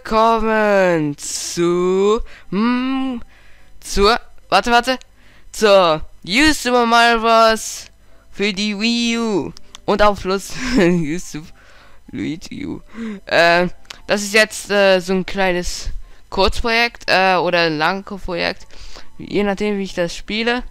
willkommen zur Super Mario Bros. Für die Wii U und auf Plus Luigi U. Das ist jetzt so ein kleines Kurzprojekt oder ein Langprojekt, je nachdem wie ich das spiele.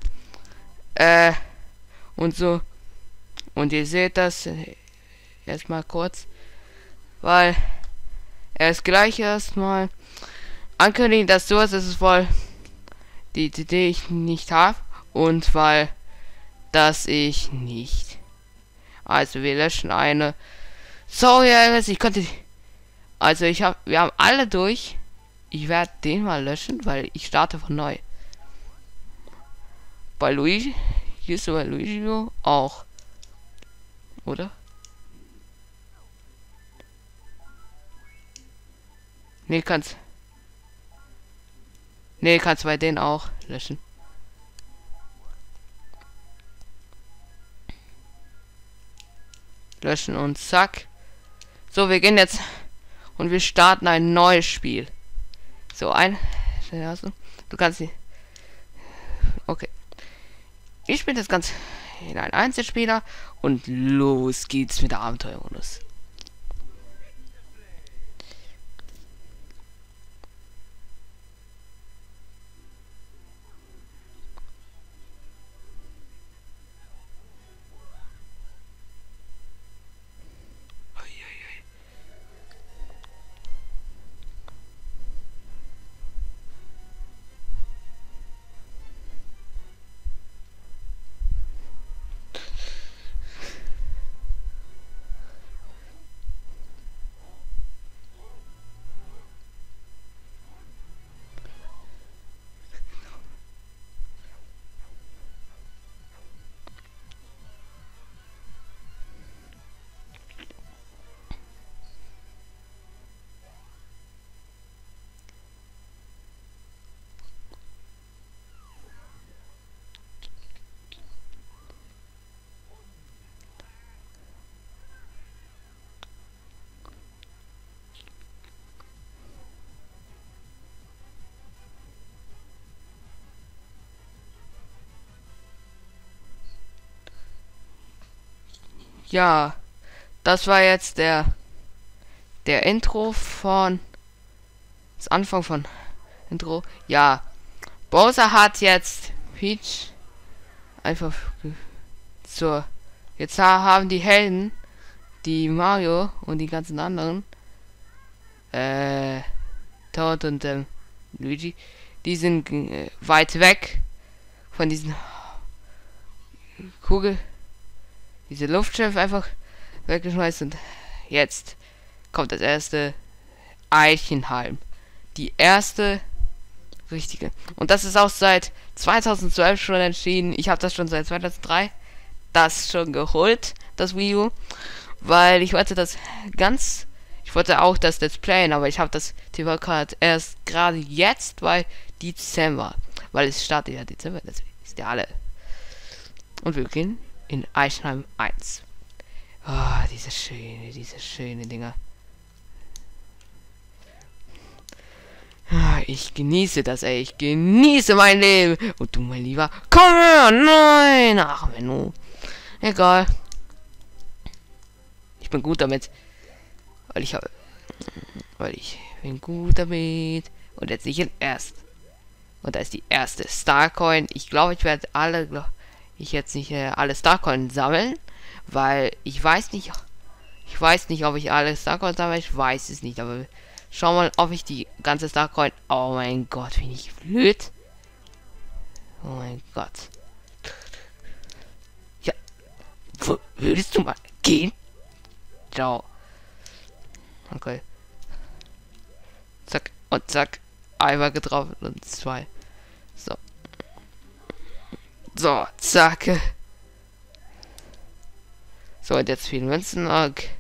Und so. Und ihr seht das erstmal kurz, weil erst gleich erstmal ankündigen, dass sowas ist wohl die Idee ich nicht habe und weil dass ich nicht. Also wir löschen eine. Sorry, ich konnte. Also wir haben alle durch. Ich werde den mal löschen, weil ich starte von neu. Bei Luigi, hier ist bei Luigi auch, oder? Nee, kannst bei denen auch löschen. Löschen und zack. So, wir gehen jetzt und wir starten ein neues Spiel. So, du kannst sie. Okay. Ich spiele das Ganze in einen Einzelspieler und los geht's mit der Abenteuermodus. Ja, das war jetzt der Intro von das Anfang von Intro. Ja, Bowser hat jetzt Peach einfach jetzt haben die Helden, die Mario und die ganzen anderen Toad und Luigi, die sind weit weg von diesen diese Luftschiff einfach weggeschmeißen. Und jetzt kommt das erste Eichenheim. Die erste richtige. Und das ist auch seit 2012 schon entschieden. Ich habe das schon seit 2003 das schon geholt, das Wii U. Weil ich wollte ich wollte auch das Let's Playen, aber ich habe das TV-Card erst gerade jetzt bei Dezember. Weil es startet ja Dezember, das ist ja alle. Und wir gehen in Eichenheim 1. Oh, diese schöne Dinger. Ich genieße das, ey. Ich genieße mein Leben. Und du, mein Lieber. Komm her! Nein! Ach, Menno. Egal. Ich bin gut damit. Weil ich bin gut damit. Und jetzt nicht erst. Und da ist die erste Starcoin. Ich glaube, ich werde alle Starcoin sammeln, weil ich weiß nicht, ob ich alle Starcoin sammle, ich weiß es nicht, aber schau mal, ob ich die ganze Starcoin. Oh mein Gott, bin ich blöd. Oh mein Gott. Ja, würdest du mal gehen? Ciao. Okay. Zack und zack. Einmal getroffen und zwei. So, zack. So, und jetzt viele Münzen. Okay.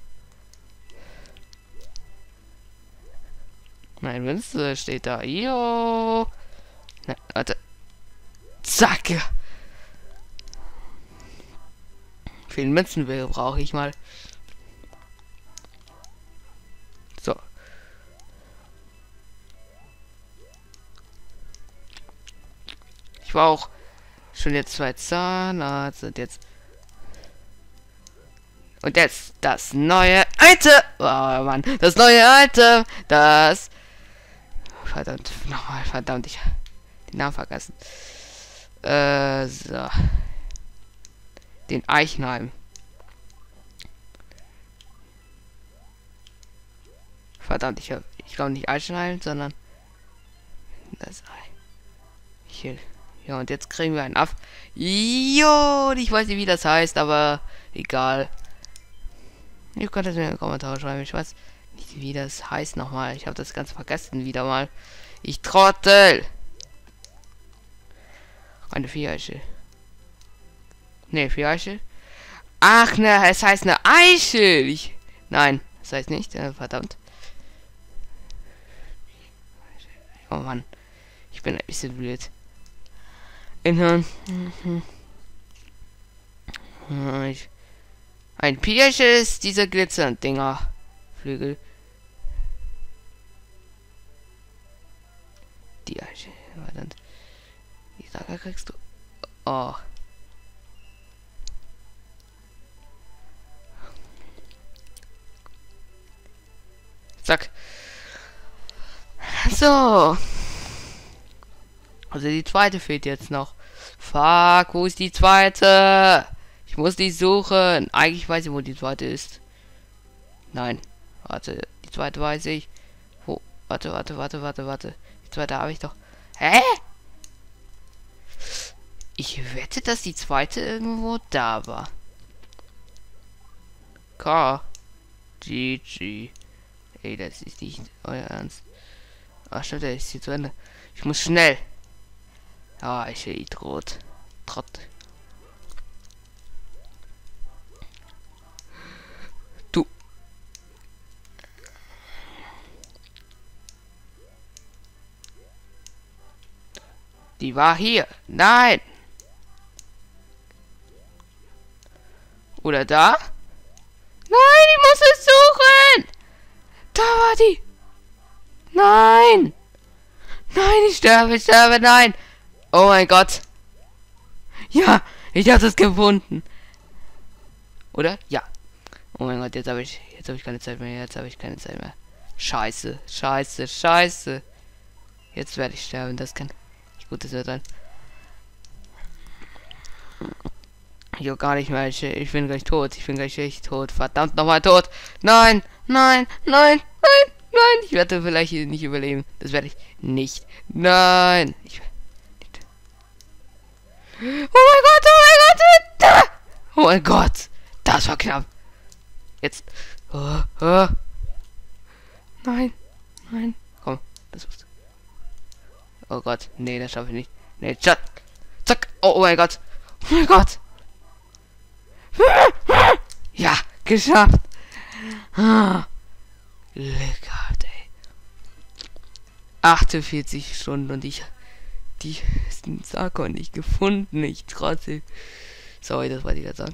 Nein, Münze steht da. Jo. Nein, warte. Zack. Viele Münzen brauche ich mal. So. Ich war auch schon jetzt 2 Zahnarzt und jetzt. Und jetzt das neue Item. Oh Mann, das neue Item. Das. Verdammt, nochmal, verdammt, ich den Namen vergessen. So. Den Eichenheim. Verdammt, ich glaube nicht Eichenheim, sondern das Ei. Hier. Ja, und jetzt kriegen wir einen Aff. Jo, ich weiß nicht, wie das heißt, aber egal. Ihr könnt es mir in den Kommentaren schreiben. Ich weiß nicht, wie das heißt nochmal. Ich habe das ganz vergessen wieder mal. Ich Trottel. Eine Viereiche. Ne, Viereiche. Ach ne, es heißt eine Eichel. Nein, das heißt nicht. Verdammt. Oh Mann. Ich bin ein bisschen blöd. Ein Pirsch ist dieser Glitzerdinger. Flügel. Die Eiche. Verdammt. Die Sache kriegst du. Oh. Zack. So. Also die zweite fehlt jetzt noch. Fuck, wo ist die zweite? Ich muss die suchen. Eigentlich weiß ich, wo die zweite ist. Nein. Warte, die zweite weiß ich. Wo? Warte. Die zweite habe ich doch. Hä? Ich wette, dass die zweite irgendwo da war. K. GG. Ey, das ist nicht euer Ernst. Ach, stimmt, der ist hier zu Ende. Ich muss schnell. Ah, ich will Trott. Du. Die war hier. Nein. Oder da? Nein, ich muss es suchen. Da war die. Nein. Nein, ich sterbe, nein. Oh mein Gott. Ja, ich habe es gefunden. Oder? Ja. Oh mein Gott, jetzt habe ich keine Zeit mehr. Scheiße. Jetzt werde ich sterben. Das kann nicht Gutes sein. Jo, gar nicht mehr. Ich bin gleich tot. Ich bin gleich echt tot. Verdammt nochmal tot. Nein. Ich werde vielleicht nicht überleben. Das werde ich nicht. Nein. Oh mein Gott. Das war knapp. Jetzt. Nein. Komm, das musst du. Oh Gott. Nee, das schaffe ich nicht. Nee, zack. Oh mein Gott. Ja, geschafft. Glück gehabt, ey. 48 Stunden und ich die Sarkon nicht gefunden. Ich trotzdem. Sorry, das wollte ich jetzt sagen.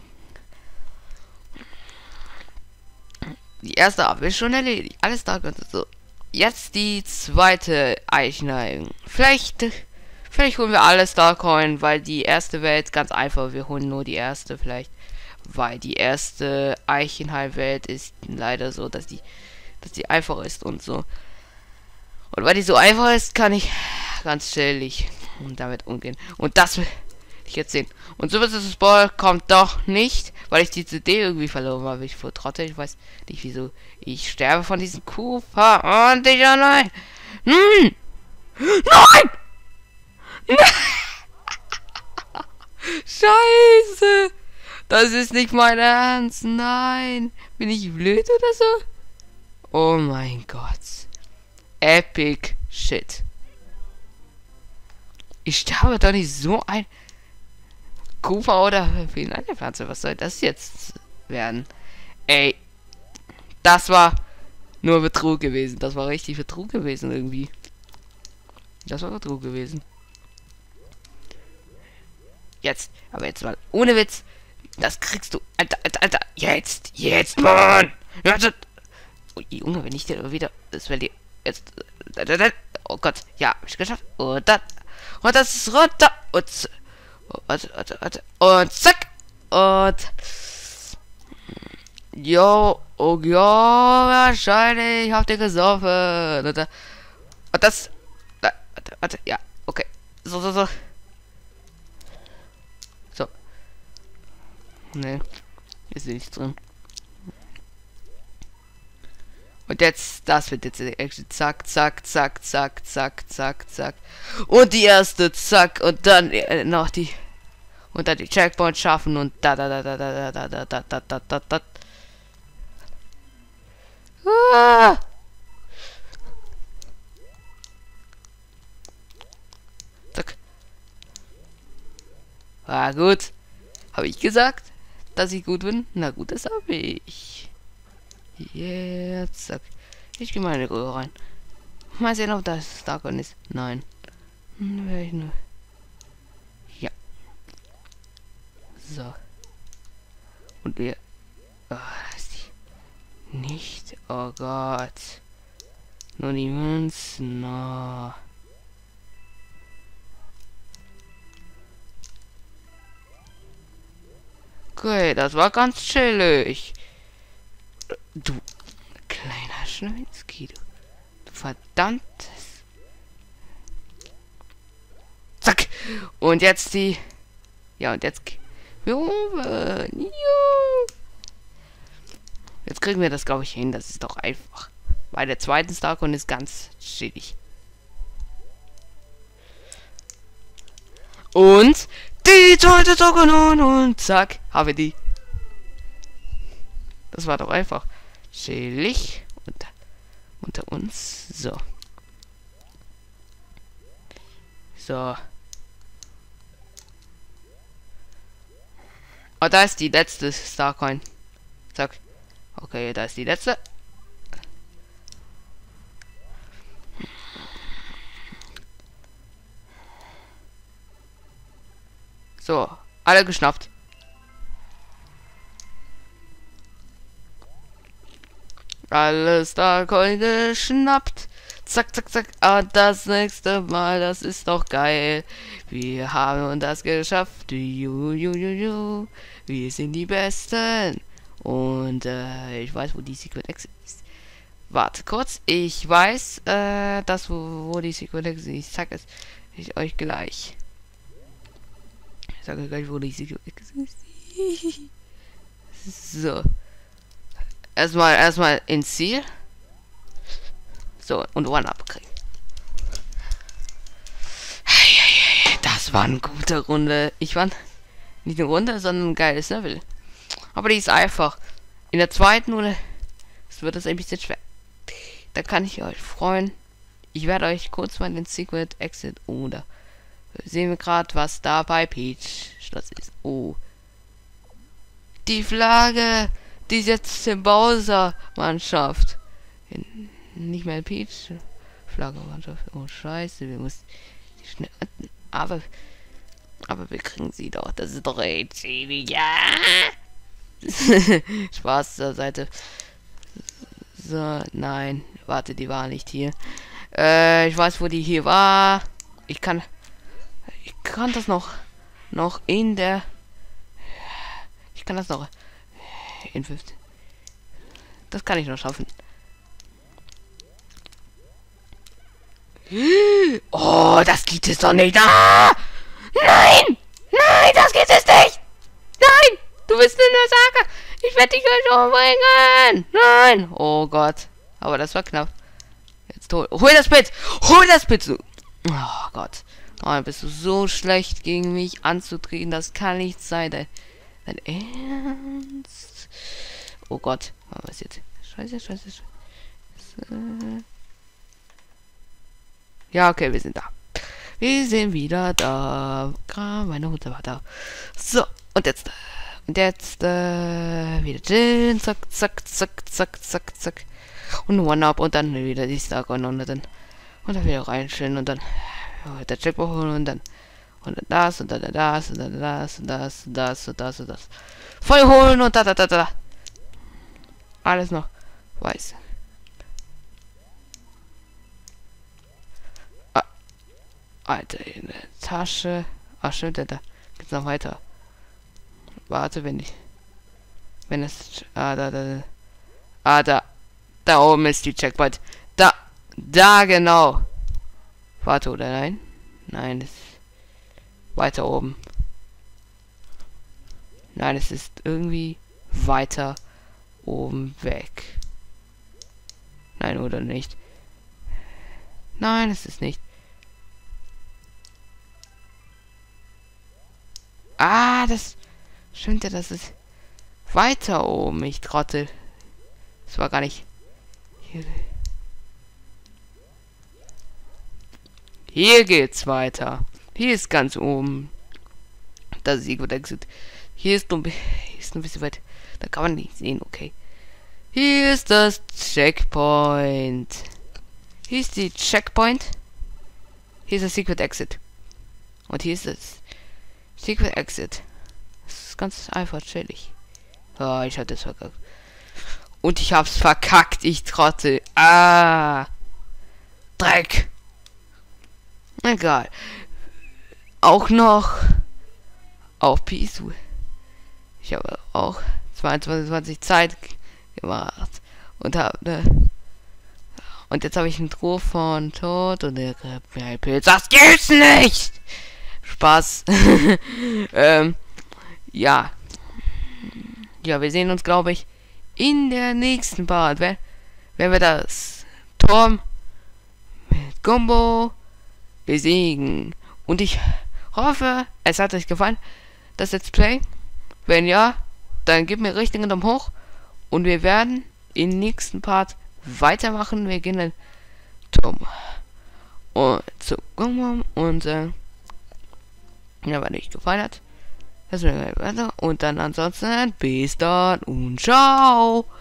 Die erste Ab ist schon erledigt. Alles da ganz so. Jetzt die zweite Eichenheim. Vielleicht holen wir alle Starcoin, weil die erste Welt ganz einfach. Wir holen nur die erste vielleicht. Weil die erste Eichenheim-Welt ist leider so, dass die einfach ist und so. Und weil die so einfach ist, kann ich ganz chillig damit umgehen. Und das will ich jetzt sehen. Und so wird das Ball kommt doch nicht, weil ich die CD irgendwie verloren habe. Ich vertrotte, ich weiß nicht wieso. Ich sterbe von diesem Cooper und ich allein. Nein! Scheiße! Das ist nicht mein Ernst. Nein. Bin ich blöd oder so? Oh mein Gott. Epic Shit. Ich sterbe doch nicht so ein Kufa oder Pflanze. Was soll das jetzt werden? Ey. Das war nur Betrug gewesen. Das war richtig Betrug gewesen irgendwie. Das war Betrug gewesen. Jetzt. Aber jetzt mal ohne Witz. Das kriegst du. Alter. Jetzt, Mann. Oh, Junge, wenn ich dir wieder. Das wäre dir. Jetzt. Oh Gott. Ja, hab ich geschafft. Und dann. Und das ist runter. Und warte. Und zack. Und jo, oh ja, wahrscheinlich habt ihr gesoffen. Und das. Warte, ja, okay. So. So. Nee, ist nichts drin. Und jetzt, das wird jetzt Action. Zack. Und die erste, zack. Und dann noch die. Und dann die Checkpoint schaffen und da. Ah! Zack. Ah, gut. Habe ich gesagt, dass ich gut bin? Na gut, das habe ich. Jetzt, zack. Ich gehe mal in die Röhre rein. Mal sehen, ob das Starcon ist. Nein. Ja. So. Und wir. Oh, das ist die. Nicht. Oh Gott. Nur die Münzen. No. Okay, das war ganz chillig. Du kleiner Schnöinski, du verdammtes. Zack. Und jetzt die. Ja, und jetzt. Jetzt kriegen wir das, glaube ich, hin. Das ist doch einfach. Bei der zweiten Starcon ist ganz chillig. Und die zweite Starcon und zack, habe die. Das war doch einfach. Chillig. Unter uns. So. So. Oh, da ist die letzte Starcoin. Zack. Okay, da ist die letzte. So. Alle geschnappt. Alles da geschnappt. Zack. Und das nächste Mal, das ist doch geil. Wir haben das geschafft. Wir sind die Besten. Und ich weiß, wo die Secret Exit ist. Warte kurz. Ich weiß, wo die Secret Exit ist. Ich sag es euch gleich. Ich sage gleich, wo die Secret Exit ist. So. Erstmal ins Ziel. So, und One-Up kriegen. Das war eine gute Runde. Ich fand nicht eine Runde, sondern ein geiles Level. Aber die ist einfach. In der zweiten Runde wird es ein bisschen schwer. Da kann ich euch freuen. Ich werde euch kurz mal den Secret Exit oder sehen wir gerade, was da bei Peach Schloss ist. Oh. Die Flagge. Die ist jetzt in Bowser Mannschaft. Nicht mehr Peach Flagge Mannschaft. Oh Scheiße, wir müssen die schnell. Aber wir kriegen sie doch. Das ist doch echt. Ja. Spaß zur Seite. So, nein. Warte, die war nicht hier. Ich weiß, wo die hier war. Ich kann das noch in der. Ich kann das noch in 15. Das kann ich noch schaffen. Oh, das geht es doch nicht. Ah! Nein! Nein, das geht es nicht! Nein! Du bist eine Sache! Ich werde dich gleich umbringen! Nein! Oh Gott. Aber das war knapp. Jetzt hol das Pit! Hol das Pit! Oh Gott. Oh, bist du so schlecht gegen mich anzutreten? Das kann nicht sein. Dein Ernst? Oh Gott. Was jetzt? Scheiße. Ja, okay, wir sind da. Wir sind wieder da. Meine Mutter war da. So, und jetzt. Wieder chillen. Zack. Und One-Up und dann wieder die Starcon und dann wieder reinstellen und dann der Checkpoint holen und dann das und dann das und dann das. Voll holen und da. Alles noch weiß. Alter, in der Tasche. Ach stimmt, da geht's noch weiter. Warte, wenn es, da oben ist die Checkpoint. Da genau. Warte, oder nein? Nein, es ist weiter oben. Nein, es ist irgendwie weiter oben weg. Nein, oder nicht? Nein, es ist nicht. Das stimmt ja, das ist weiter oben. Ich trottel. Das war gar nicht. Hier geht's weiter. Hier ist ganz oben. Das ist Secret Exit. Hier ist ein bisschen weit. Da kann man nicht sehen, okay. Hier ist das Checkpoint. Hier ist die Checkpoint. Hier ist das Secret Exit. Und hier ist das Secret Exit. Das ist ganz einfach chillig. Oh, ich hatte es verkackt. Und ich hab's verkackt, ich trottel. Dreck. Egal. Auch noch auf Pisu. Ich habe auch 22 Zeit gemacht und und jetzt habe ich einen Droh von Tod und der greift mir ein Pilz. Das gibt's nicht! Spaß. Ja. Ja, wir sehen uns, glaube ich, in der nächsten Part. Wenn wir das Turm mit Gumbo besiegen. Und ich hoffe, es hat euch gefallen, das Let's Play. Wenn ja, dann gebt mir richtig einen Daumen hoch. Und wir werden im nächsten Part weitermachen. Wir gehen dann zum Gumbo und ja, wenn euch gefallen hat, das wäre weiter. Und dann ansonsten bis dann und ciao.